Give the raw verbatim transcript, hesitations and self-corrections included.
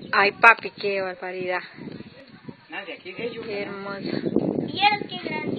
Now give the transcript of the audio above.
Ay, papi, qué barbaridad. Nadia, qué bello. Qué hermoso. Vieras qué grande.